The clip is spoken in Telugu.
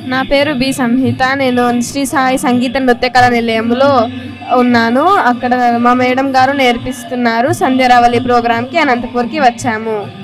నా పేరు బి సంహిత. నేను శ్రీ సాయి సంగీత నృత్య కళా నిలయంలో అక్కడ మా మేడం గారు నేర్పిస్తున్నారు. సంధ్య రవలి ప్రోగ్రామ్కి అనంతపూర్కి వచ్చాము.